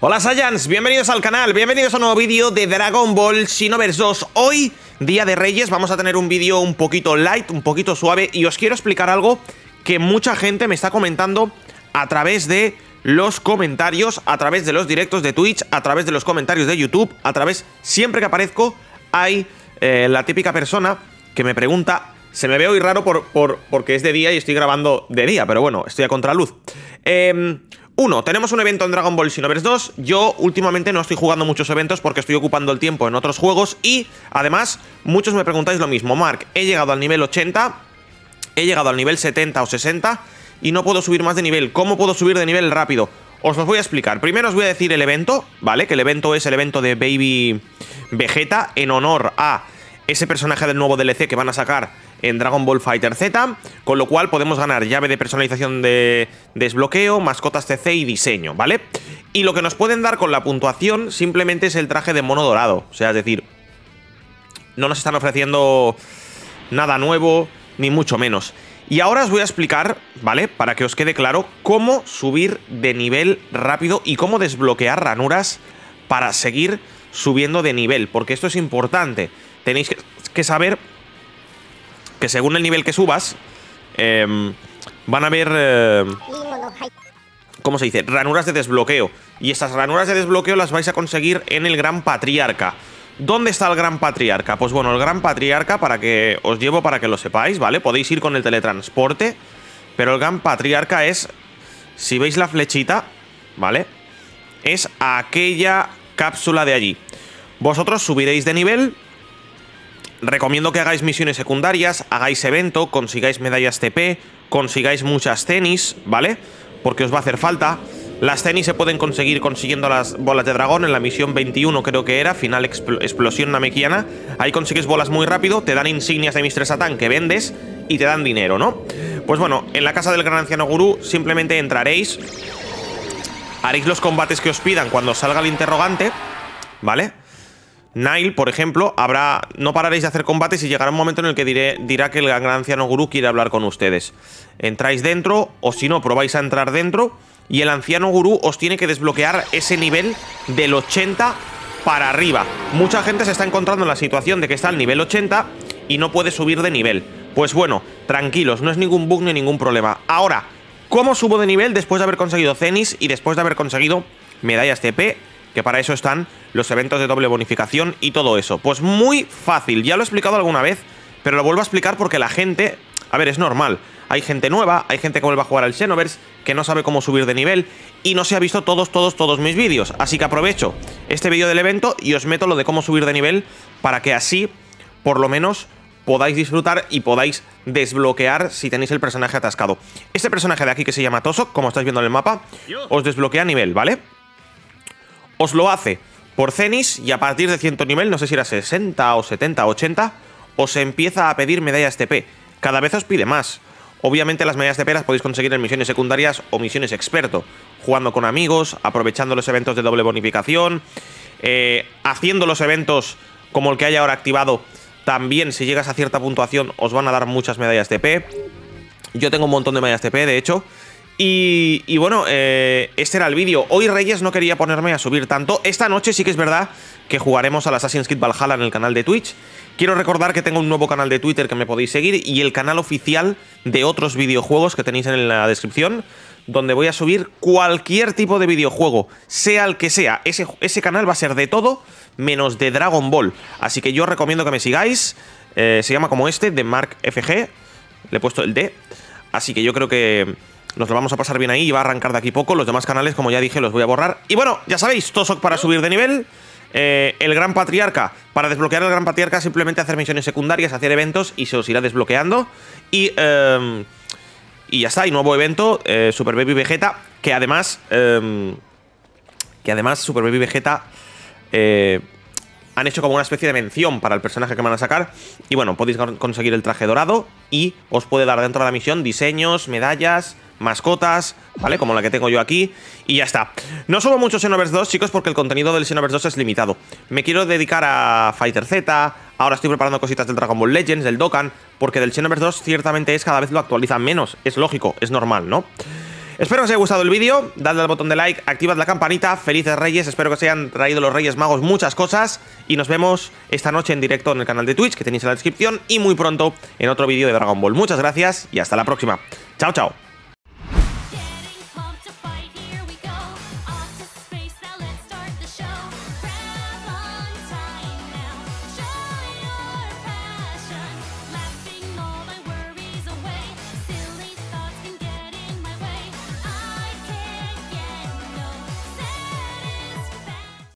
Hola Saiyans, bienvenidos al canal, bienvenidos a un nuevo vídeo de Dragon Ball Xenoverse 2. Hoy, Día de Reyes, vamos a tener un vídeo un poquito light, un poquito suave. Y os quiero explicar algo que mucha gente me está comentando a través de los comentarios, a través de los directos de Twitch, a través de los comentarios de YouTube, a través, siempre que aparezco, hay la típica persona que me pregunta. Se me ve hoy raro porque es de día y estoy grabando de día, pero bueno, estoy a contraluz. Uno, tenemos un evento en Dragon Ball Xenoverse 2. Yo últimamente no estoy jugando muchos eventos porque estoy ocupando el tiempo en otros juegos. Y además, muchos me preguntáis lo mismo. Mark, he llegado al nivel 80, he llegado al nivel 70 o 60 y no puedo subir más de nivel. ¿Cómo puedo subir de nivel rápido? Os los voy a explicar. Primero os voy a decir el evento, ¿vale? Que el evento es el evento de Baby Vegeta en honor a ese personaje del nuevo DLC que van a sacar en Dragon Ball Fighter Z, con lo cual podemos ganar llave de personalización de desbloqueo, mascotas CC y diseño, ¿vale? Y lo que nos pueden dar con la puntuación simplemente es el traje de mono dorado, o sea, es decir, no nos están ofreciendo nada nuevo, ni mucho menos. Y ahora os voy a explicar, ¿vale? Para que os quede claro cómo subir de nivel rápido y cómo desbloquear ranuras para seguir subiendo de nivel, porque esto es importante. Tenéis que saber que según el nivel que subas, van a haber, ¿cómo se dice? Ranuras de desbloqueo. Y estas ranuras de desbloqueo las vais a conseguir en el Gran Patriarca. ¿Dónde está el Gran Patriarca? Pues bueno, el Gran Patriarca, para que os llevo para que lo sepáis, ¿vale? Podéis ir con el teletransporte, pero el Gran Patriarca es, si veis la flechita, ¿vale? Es aquella cápsula de allí. Vosotros subiréis de nivel. Recomiendo que hagáis misiones secundarias, hagáis evento, consigáis medallas TP, consigáis muchas tenis, ¿vale? Porque os va a hacer falta. Las tenis se pueden conseguir consiguiendo las bolas de dragón en la misión 21, creo que era, final explosión namekiana. Ahí consigues bolas muy rápido, te dan insignias de Mr. Satan que vendes y te dan dinero, ¿no? Pues bueno, en la casa del gran anciano gurú simplemente entraréis, haréis los combates que os pidan cuando salga el interrogante, ¿vale? Nile, por ejemplo, no pararéis de hacer combates y llegará un momento en el que dirá que el gran anciano gurú quiere hablar con ustedes. Entráis dentro, o si no, probáis a entrar dentro, y el anciano gurú os tiene que desbloquear ese nivel del 80 para arriba. Mucha gente se está encontrando en la situación de que está al nivel 80 y no puede subir de nivel. Pues bueno, tranquilos, no es ningún bug ni ningún problema. Ahora, ¿cómo subo de nivel después de haber conseguido cenis y después de haber conseguido medallas TP? Que para eso están los eventos de doble bonificación y todo eso. Pues muy fácil, ya lo he explicado alguna vez, pero lo vuelvo a explicar porque la gente... A ver, es normal, hay gente nueva, hay gente que vuelve a jugar al Xenoverse, que no sabe cómo subir de nivel y no se ha visto todos mis vídeos. Así que aprovecho este vídeo del evento y os meto lo de cómo subir de nivel para que así, por lo menos, podáis disfrutar y podáis desbloquear si tenéis el personaje atascado. Este personaje de aquí que se llama Tosok, como estáis viendo en el mapa, os desbloquea nivel, ¿vale? Os lo hace por cenis y a partir de cierto nivel, no sé si era 60 o 70 o 80, os empieza a pedir medallas TP. Cada vez os pide más. Obviamente las medallas TP las podéis conseguir en misiones secundarias o misiones experto, jugando con amigos, aprovechando los eventos de doble bonificación, haciendo los eventos como el que hay ahora activado. También si llegas a cierta puntuación os van a dar muchas medallas TP. Yo tengo un montón de medallas TP, de hecho. Y bueno, este era el vídeo. Hoy Reyes no quería ponerme a subir tanto. Esta noche sí que es verdad que jugaremos al Assassin's Creed Valhalla en el canal de Twitch. Quiero recordar que tengo un nuevo canal de Twitter que me podéis seguir y el canal oficial de otros videojuegos que tenéis en la descripción, donde voy a subir cualquier tipo de videojuego, sea el que sea. Ese canal va a ser de todo menos de Dragon Ball. Así que yo recomiendo que me sigáis. Se llama como este, de Mark FG. Le he puesto el D. Así que yo creo que nos lo vamos a pasar bien ahí y va a arrancar de aquí poco. Los demás canales, como ya dije, los voy a borrar. Y bueno, ya sabéis, Tosok para subir de nivel. El Gran Patriarca, para desbloquear el Gran Patriarca simplemente hacer misiones secundarias, hacer eventos y se os irá desbloqueando. Y ya está, y nuevo evento, Super Baby Vegeta, que además Super Baby Vegeta han hecho como una especie de mención para el personaje que van a sacar. Y bueno, podéis conseguir el traje dorado y os puede dar dentro de la misión diseños, medallas, mascotas, ¿vale? Como la que tengo yo aquí. Y ya está. No subo mucho Xenoverse 2, chicos, porque el contenido del Xenoverse 2 es limitado. Me quiero dedicar a Fighter Z. Ahora estoy preparando cositas del Dragon Ball Legends, del Dokkan, porque del Xenoverse 2 ciertamente cada vez lo actualizan menos. Es lógico, es normal, ¿no? Espero que os haya gustado el vídeo, dadle al botón de like, activad la campanita, felices Reyes, espero que os hayan traído los Reyes Magos muchas cosas y nos vemos esta noche en directo en el canal de Twitch que tenéis en la descripción y muy pronto en otro vídeo de Dragon Ball. Muchas gracias y hasta la próxima. Chao, chao.